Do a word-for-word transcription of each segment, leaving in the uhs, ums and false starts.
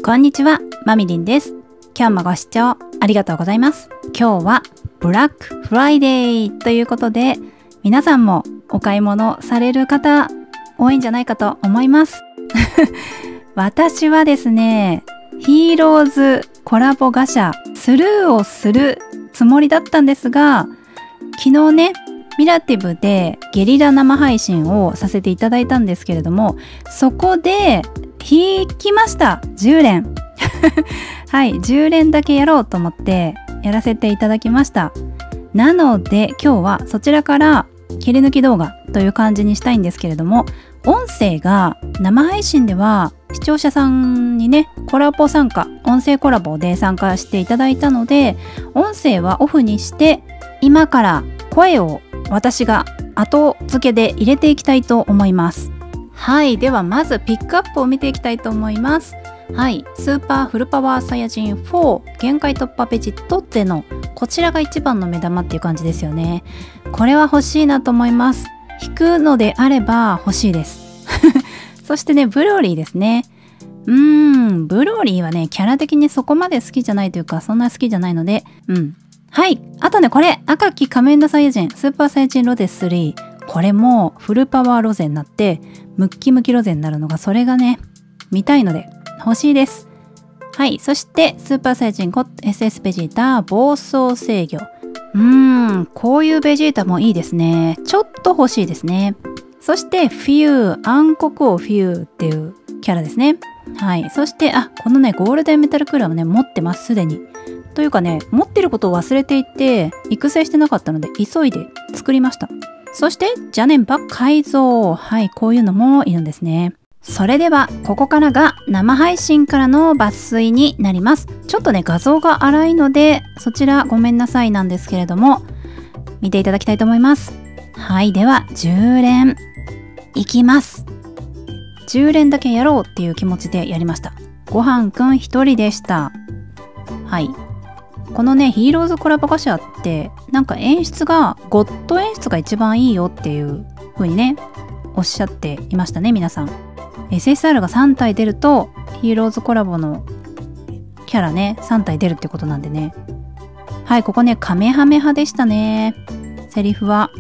こんにちは、まみりんです。今日もご視聴ありがとうございます。今日はブラックフライデーということで、皆さんもお買い物される方多いんじゃないかと思います。私はですね、ヒーローズコラボガシャスルーをするつもりだったんですが、昨日ね、ミラティブでゲリラ生配信をさせていただいたんですけれども、そこで引きました。じゅう連はい、じゅう連だけやろうと思ってやらせていただきました。なので今日はそちらから切り抜き動画という感じにしたいんですけれども、音声が生配信では視聴者さんにね、コラボ参加、音声コラボで参加していただいたので、音声はオフにして今から声を私が後付けで入れていきたいと思います。はい、ではまずピックアップを見ていきたいと思います。はい、スーパーフルパワーサイヤ人フォー限界突破ベジットゼノ、こちらが一番の目玉っていう感じですよね。これは欲しいなと思います。引くのであれば欲しいですそしてね、ブローリーですね。うーん、ブローリーはね、キャラ的にそこまで好きじゃないというか、そんな好きじゃないので、うん。はい、あとね、これ赤き仮面ラサイヤ人スーパーサイヤ人ロゼスリー、これもフルパワーロゼになってムッキムキロゼになるのが、それがね見たいので欲しいです。はい、そしてスーパーサイヤ人ゴッ エスエス ベジータ暴走制御、うーん、こういうベジータもいいですね。ちょっと欲しいですね。そしてフィュー暗黒王フィューっていうキャラですね。はい、そしてあ、このねゴールデンメタルクーラーをね持ってます、すでに。というかね、持ってることを忘れていて育成してなかったので急いで作りました。そして邪念波改造、はい、こういうのもいるんですね。それではここからが生配信からの抜粋になります。ちょっとね画像が荒いのでそちらごめんなさいなんですけれども、見ていただきたいと思います。はい、ではじゅう連いきます。じゅう連だけやろうっていう気持ちでやりました。ごはんくんひとりでした。はい、このねヒーローズコラボガシャってなんか演出がゴッド演出が一番いいよっていう風にねおっしゃっていましたね、皆さん。 エスエスアール がさん体出るとヒーローズコラボのキャラねさん体出るってことなんでね。はい、ここねカメハメ派でしたね、セリフは。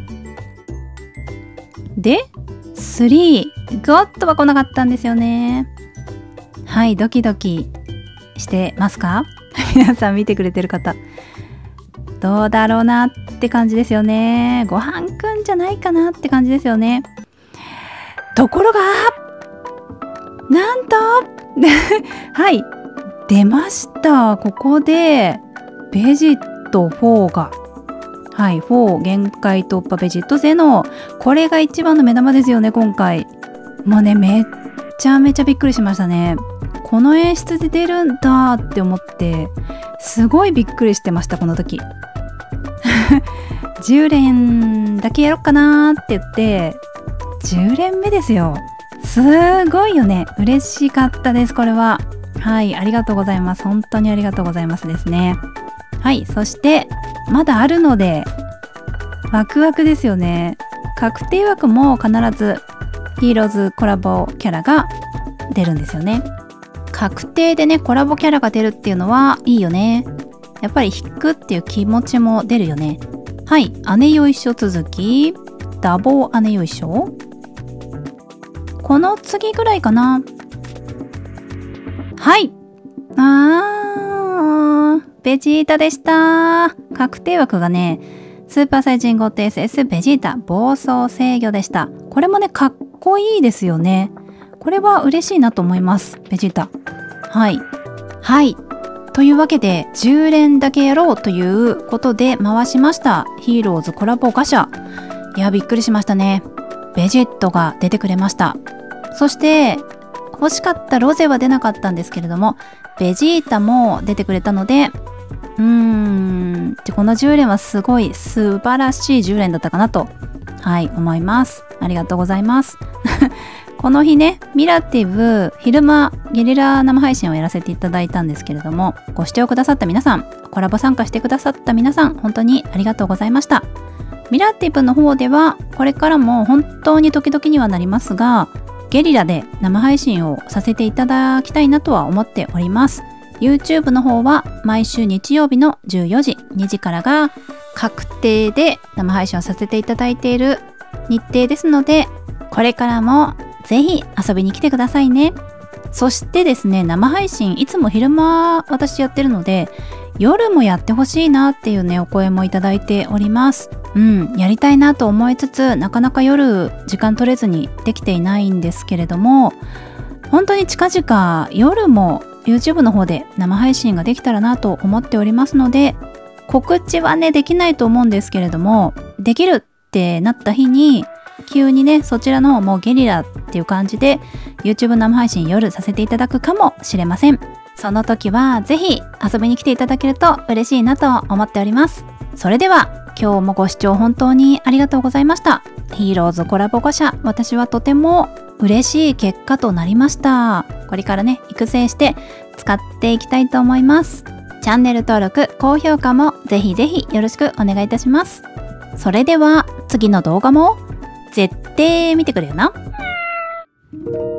でスリーゴッドは来なかったんですよね。はい、ドキドキしてますか皆さん、見てくれてる方どうだろうなって感じですよね。ごはんくんじゃないかなって感じですよね。ところがなんとはい出ました。ここでベジットフォーが、はい、フォー限界突破ベジットゼノ、これが一番の目玉ですよね今回。もうねめっちゃめちゃびっくりしましたね。この演出で出るんだって思ってすごいびっくりしてました、この時じゅう連だけやろっかなーって言ってじゅう連目ですよ。すごいよね、嬉しかったです、これは。はい、ありがとうございます、本当にありがとうございますですね。はい、そしてまだあるのでワクワクですよね。確定枠も必ずヒーローズコラボキャラが出るんですよね。確定でねコラボキャラが出るっていうのはいいよね。やっぱり引くっていう気持ちも出るよね。はい、姉よいしょ続きダボー姉よいしょ、この次ぐらいかな。はい、あーベジータでした。確定枠がねスーパーサイヤ人ゴッド エスエス ベジータ暴走制御でした。これもねかっこいいですよね。これは嬉しいなと思います、ベジータ。はいはいというわけでじゅう連だけやろうということで回しました、ヒーローズコラボガシャ。いやびっくりしましたね。ベジェットが出てくれました。そして欲しかったロゼは出なかったんですけれどもベジータも出てくれたので、うーんこのじゅう連はすごい素晴らしいじゅう連だったかなと、はい思います。ありがとうございますこの日ねミラティブ昼間ゲリラ生配信をやらせていただいたんですけれども、ご視聴くださった皆さん、コラボ参加してくださった皆さん、本当にありがとうございました。ミラティブの方ではこれからも本当に時々にはなりますがゲリラで生配信をさせていただきたいなとは思っております。 YouTube の方は毎週日曜日のじゅうよじ、にじからが確定で生配信をさせていただいている日程ですので、これからもぜひ遊びに来てくださいね。そしてですね、生配信いつも昼間私やってるので、夜もやってほしいなっていうねお声もいただいております。うん、やりたいなと思いつつ、なかなか夜時間取れずにできていないんですけれども、本当に近々夜も YouTube の方で生配信ができたらなと思っておりますので、告知はねできないと思うんですけれども、できるってなった日に急にねそちらの方もゲリラっていう感じで YouTube 生配信夜させていただくかもしれません。その時はぜひ遊びに来ていただけると嬉しいなと思っております。それでは今日もご視聴本当にありがとうございました。ヒーローズコラボご社、私はとても嬉しい結果となりました。これからね育成して使っていきたいと思います。チャンネル登録、高評価もぜひぜひよろしくお願いいたします。それでは次の動画も絶対見てくれよな。